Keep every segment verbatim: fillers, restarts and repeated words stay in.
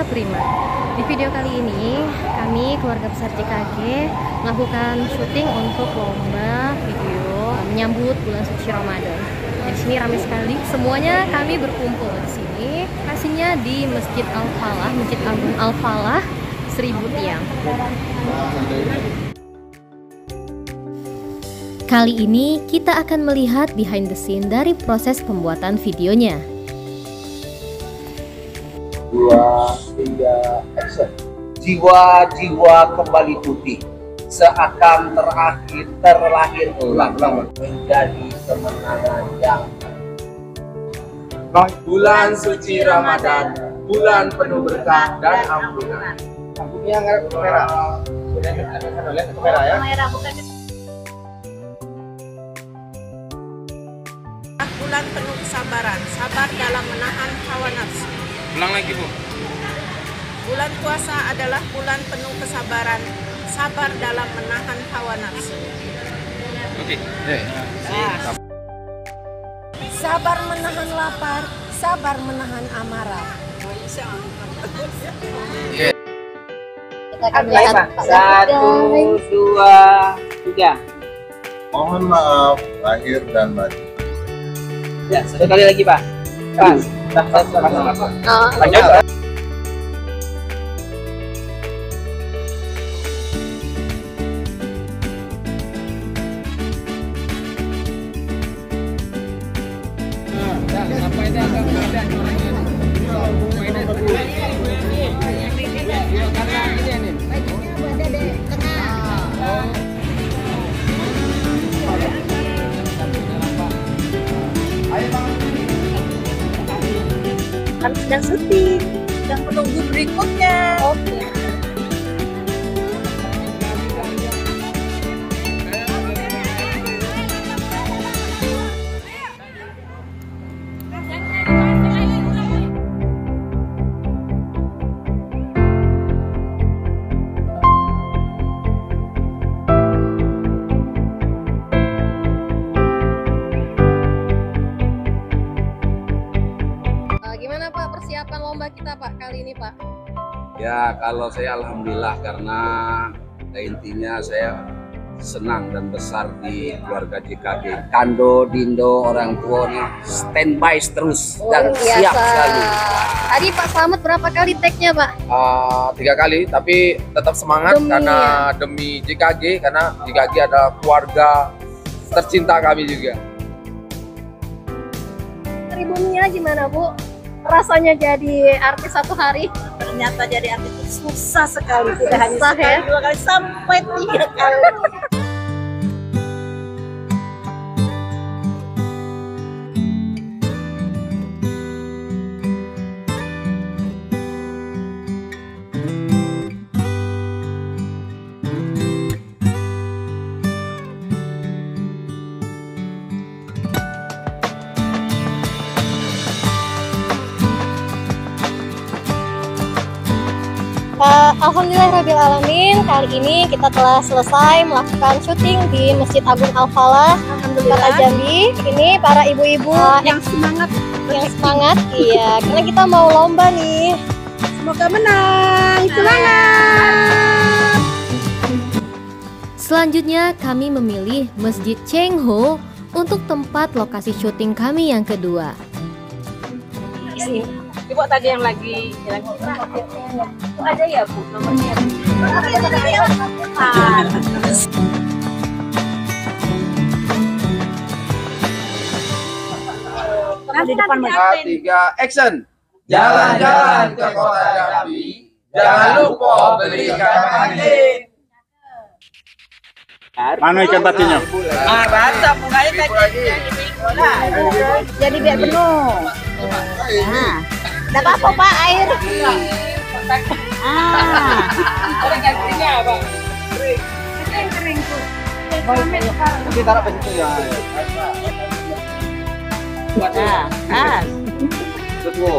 Eka Prima. Di video kali ini kami keluarga besar J K G melakukan syuting untuk lomba video menyambut bulan suci Ramadan. Di sini ramai sekali, semuanya kami berkumpul di sini. Lokasinya di Masjid Al-Falah, Masjid Agung Al-Falah, Seribu Tiang. Kali ini kita akan melihat behind the scene dari proses pembuatan videonya. Dua, tiga, action. Jiwa-jiwa kembali putih, seakan terakhir terlahir ulang menjadi kemenangan yang bulan suci Ramadan, bulan penuh berkah dan ampunan. Lampunya ngarep merah. Lihat ke merah ya. Merah bukan. Bulan penuh kesabaran, sabar dalam menahan hawa nafsu. Ulang lagi, Bu. Bulan puasa adalah bulan penuh kesabaran, sabar dalam menahan hawa nafsu. Oke. Nah. Sabar menahan lapar, sabar menahan amarah. Oke. Kita akan lihat Satu, dua, tiga. Mohon maaf lahir dan batin. Ya, satu kali lagi, Pak. Pas. Pas, pas, pas, pas. Lanjut. Kan sedang syuting, sedang menunggu berikutnya. Oke. Gimana Pak persiapan lomba kita Pak kali ini Pak? Ya kalau saya alhamdulillah karena intinya saya senang dan besar di keluarga J K G. Kando, Dindo, orang tua nih standby terus dan Luar siap biasa. selalu. Tadi Pak Slamet berapa kali tag-nya Pak? Uh, tiga kali, tapi tetap semangat Demi, karena ya? demi J K G, karena J K G adalah keluarga tercinta kami juga. Dari Buminya gimana Bu? Rasanya jadi artis satu hari? Ternyata jadi artis itu susah sekali, tidak hanya Susah, sekali, ya? dua kali sampai tiga kali. Alhamdulillahirrahmanirrahim, kali ini kita telah selesai melakukan syuting di Masjid Agung Al-Falah, Kota Jambi. Ini para ibu-ibu Yang semangat, yang semangat, iya, karena kita mau lomba nih. semoga menang. Semangat. Selanjutnya kami memilih Masjid Cheng Ho untuk tempat lokasi syuting kami yang kedua. Ibu tadi yang lagi jalan itu ada ya Bu nomornya? Di depan Tiga, action. Jalan-jalan ke kota Jambi, jangan lupa belikan anjing. Mana ikan patinnya? Ah, baca bunganya tadi. Jadi biar penuh. Nah, enggak apa-apa Pak, air. Ah. Ada gantinya, Bang. Kering. Kering tuh. Nanti taruh ke situ ya. Nah, ah. Betul.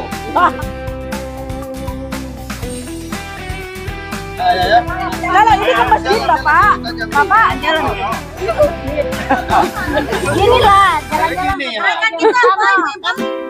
Ya, ya, ya. Lala, ini ke masjid, Bapak. Bapak, jalan. Gini lah, jalan-jalan. Gini ya. Kan kita apa?